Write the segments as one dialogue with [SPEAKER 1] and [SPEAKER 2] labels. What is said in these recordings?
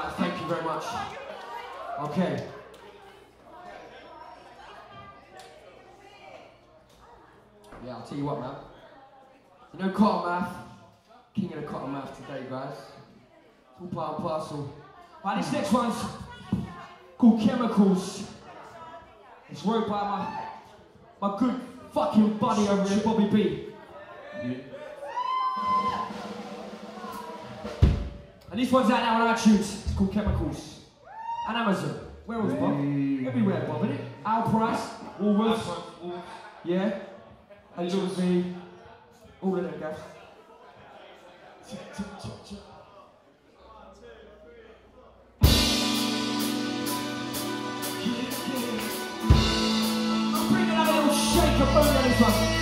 [SPEAKER 1] tonight. Thank you very much. Okay. Yeah, I'll tell you what, man. You know Cottonmouth? King of the Cottonmouth today, guys. It's all part and parcel. Right, this next one's called Chemicals. It's wrote by my good fucking buddy over here, Bobby B. Yeah. And this one's out now on iTunes. It's called Chemicals. And Amazon. Where else, Bob? Everywhere, Bob, innit? Our Price, Woolworths. Yeah. And Little V. All of them, guys. I'm bringing out a little shake of boom on this one.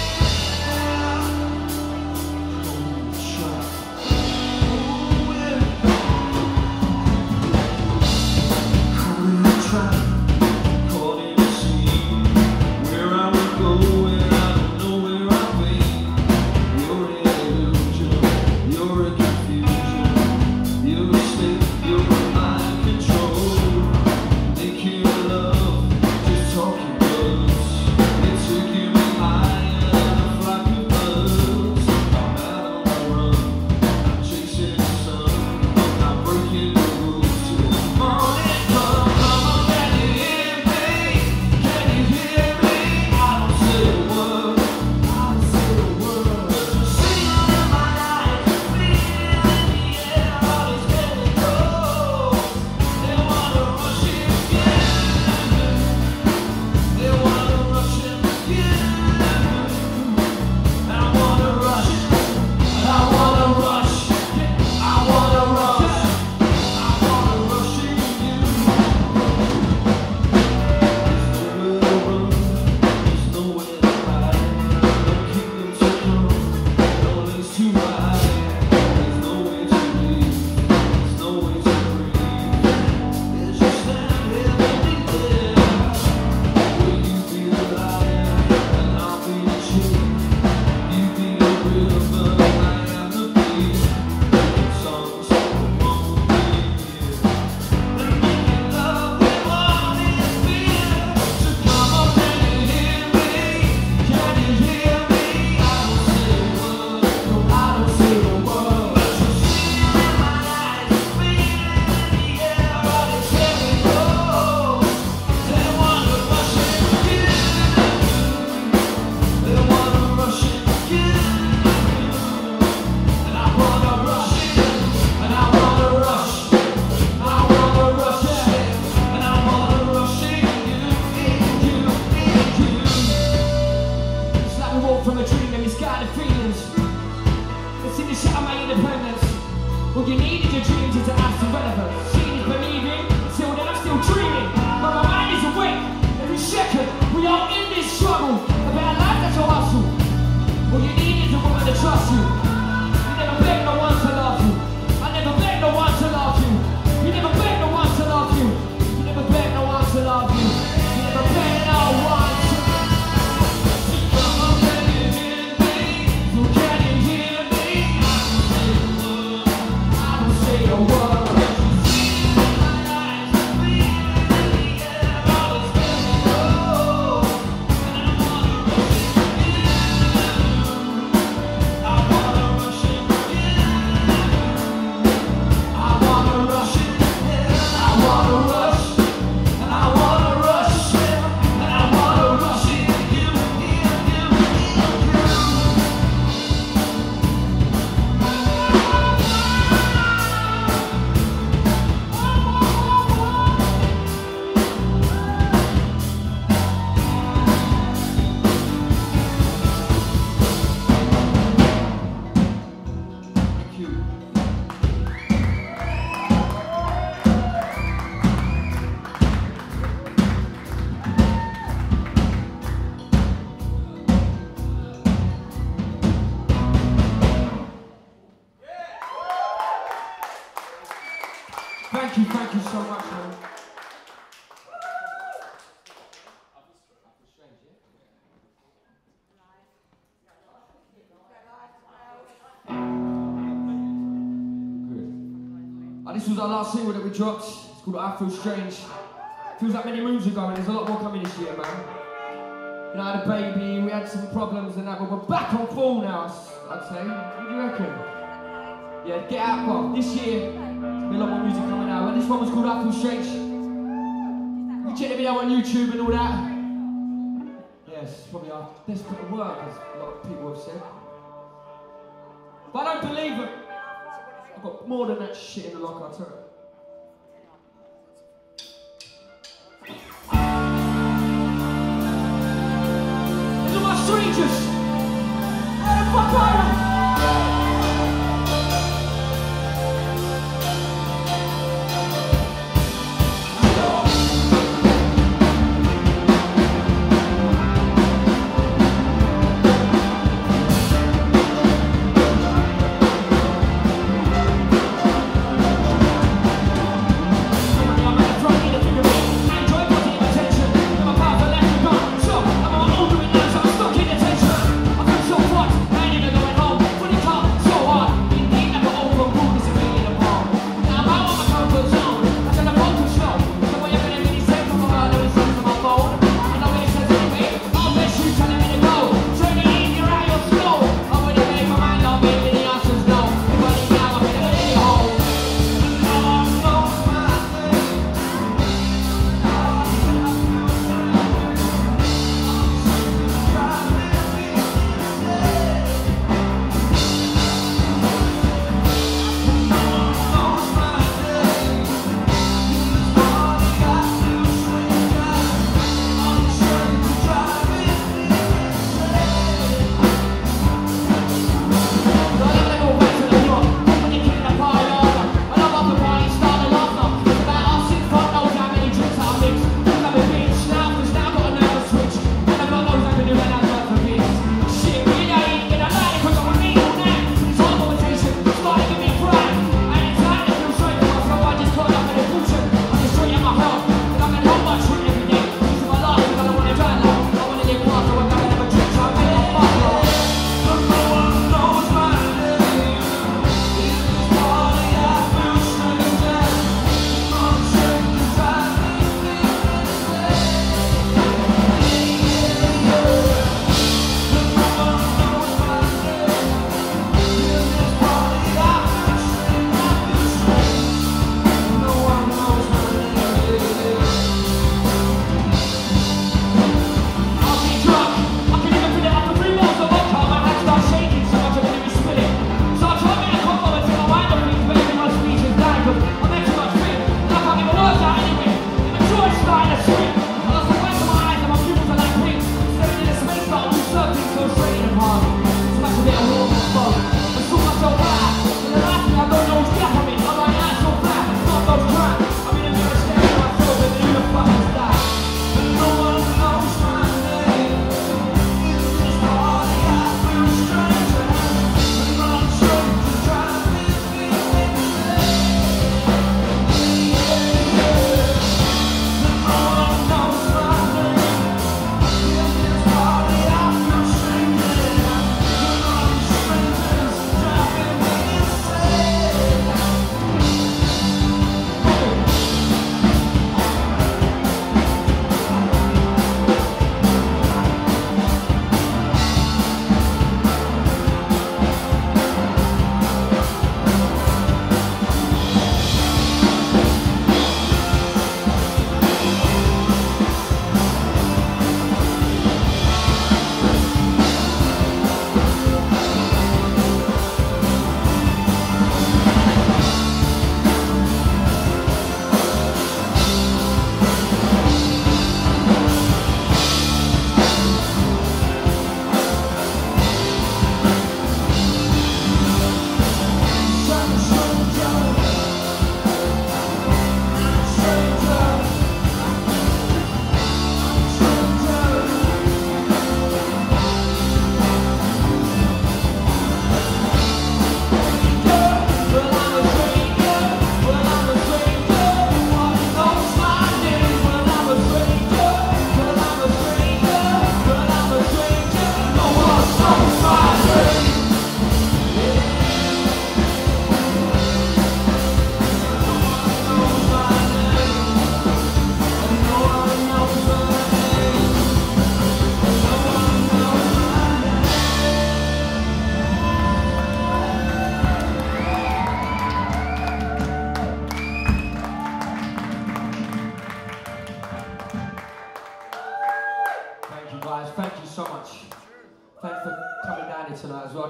[SPEAKER 1] Thank you so much, man. Good. was our last single that we dropped. It's called I Feel Strange. Feels like many moons ago, and there's a lot more coming this year, man. You know, I had a baby, we had some problems and that, but we're back on full now, I'd say. What do you reckon? Yeah, get out, well, this year, there'll be a lot more music coming out, and this one was called I Feel Strange. You can check the video on YouTube and all that. Yes, it's probably our best bit of work, as a lot of people have said. But I don't believe it. I've got more than that shit in the locker, I'll tell you. These are my strangers. Hey, papaya.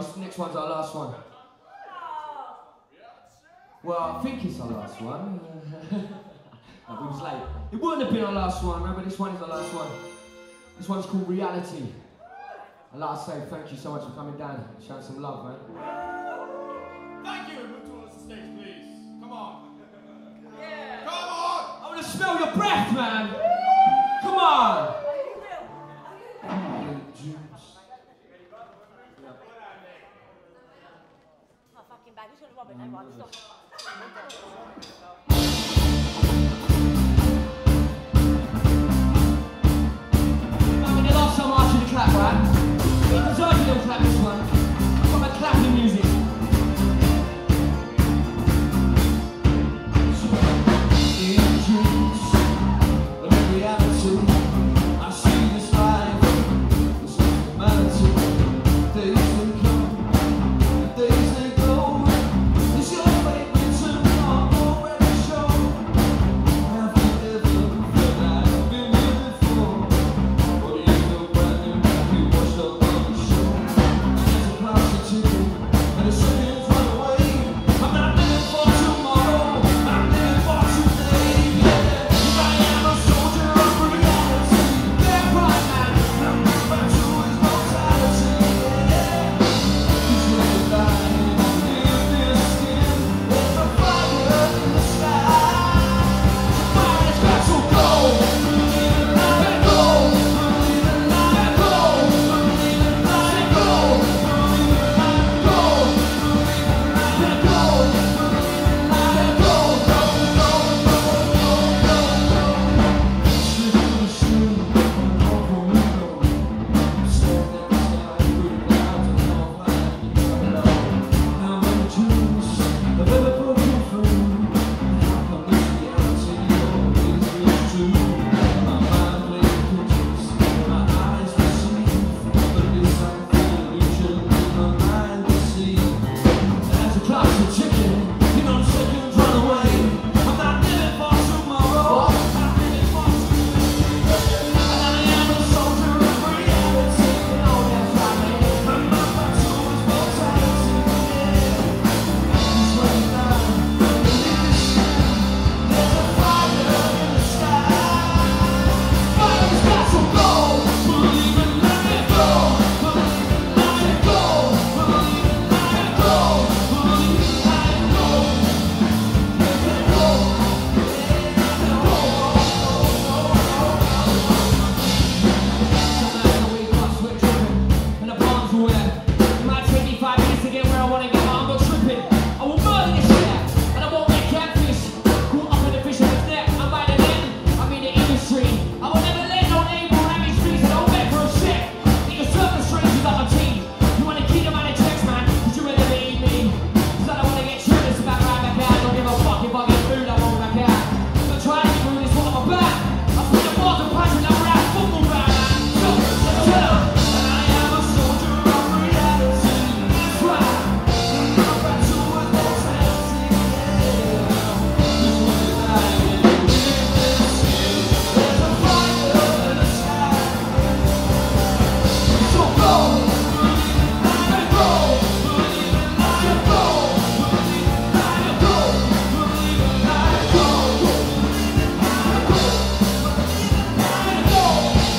[SPEAKER 1] This next one's our last one. Well, I think it's our last one. No, we was late. It wouldn't have been our last one, no, but this one is our last one. This one's called Reality. I'd like to say thank you so much for coming down and showing some love, man.
[SPEAKER 2] Thank you. Move towards the stage, please. Come on.
[SPEAKER 3] Yeah.
[SPEAKER 2] Come on.
[SPEAKER 1] I want to smell your breath, man. Come on.
[SPEAKER 3] Oh, fucking bag. Who's gonna rob it? Everyone, stop.
[SPEAKER 1] The last time I asked you to clap, right? You deserve a little clap this one. I've got my clapping music. In dreams, but in reality, I see this life. It's not humanity. Days they come, and days they go. It's your fate written on already shown. Have you ever felt like you've been here before? Or do you feel brand new like you watched up on the show? And there's a cloud to tickle, and the seconds run away. I'm not living for tomorrow, I'm living for today. Yeah, 'cause I am a soldier of reality. Yeah, right, man. I'm not back to his mortality. Yeah, 'cause when you die in this skin, there's a fire in the sky. Fire that's got to go. Believe it, let it go. Believe it, let it go. Believe it, let it go. Believe it, let it go. Believe it, let it go. Believe it, let it go. Go, go, go, go, go, go. Shoot the shoe, over window. Stand outside, pretty loud, and all fire, you know. How many dreams have ever broken through? How much reality always is true? My mind plays pictures, my eyes perceive, but it's like the illusion in my mind to see. As the clock's ticking, you know the seconds run away. I'm not living for tomorrow, I'm living for today. And I am a soldier of reality. Oh, that's right, man. I'm not back to his mortality. Yeah, 'cause when you die, believe this shit. There's a fire in the sky. Fire's got to go. Believe it, let it go. Believe it, let it go. Believe it, let it go. Believe it, let it go. Let it go. Tonight the wake up, sweat dripping, and the palms are wet. It might take me 5 minutes to get where I wanna get, but I'm not tripping. I will murder this shit, and I won't get catfish. Caught up in the fisherman's net, I'm by the net. I'm in the industry. I will never let no label hang me streets, and don't beg for a shit. Niggas surface strangers like a team. You wanna keep them on the text, man, 'cause you will never eat me. 'Cause I don't wanna get triggers about right back out. Don't give a fuck if I get food, I won't back out. So try to get through this, what I'm about. I spit the bars and punch and I'm rap football man. So, tell 'em, and I am a soldier of reality. That's right. I'm not back to his mortality. Yeah, 'cause when you die and you live this skin, there's a fire in the sky. So go, believe it, let it go. Believe it, let it go. Believe it, let it go. Believe it, let it go. Believe it, let it go. Let it go.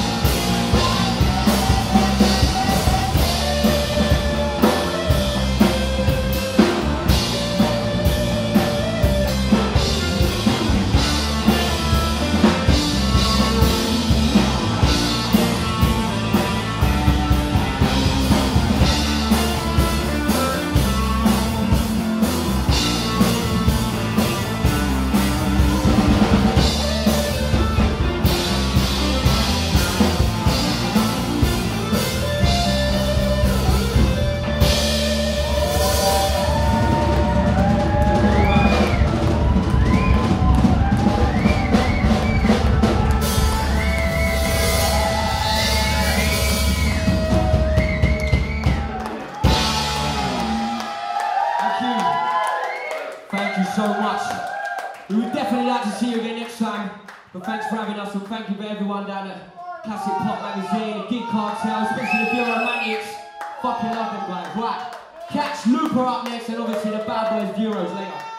[SPEAKER 1] Thank you so much. We would definitely like to see you again next time. But thanks for having us, and thank you for everyone down at Classic Pop Magazine, Gig Cartel, especially the Bureau Romantics. Fucking love them guys. Right. Catch Looper up next, and obviously the Bad Boys Euros later.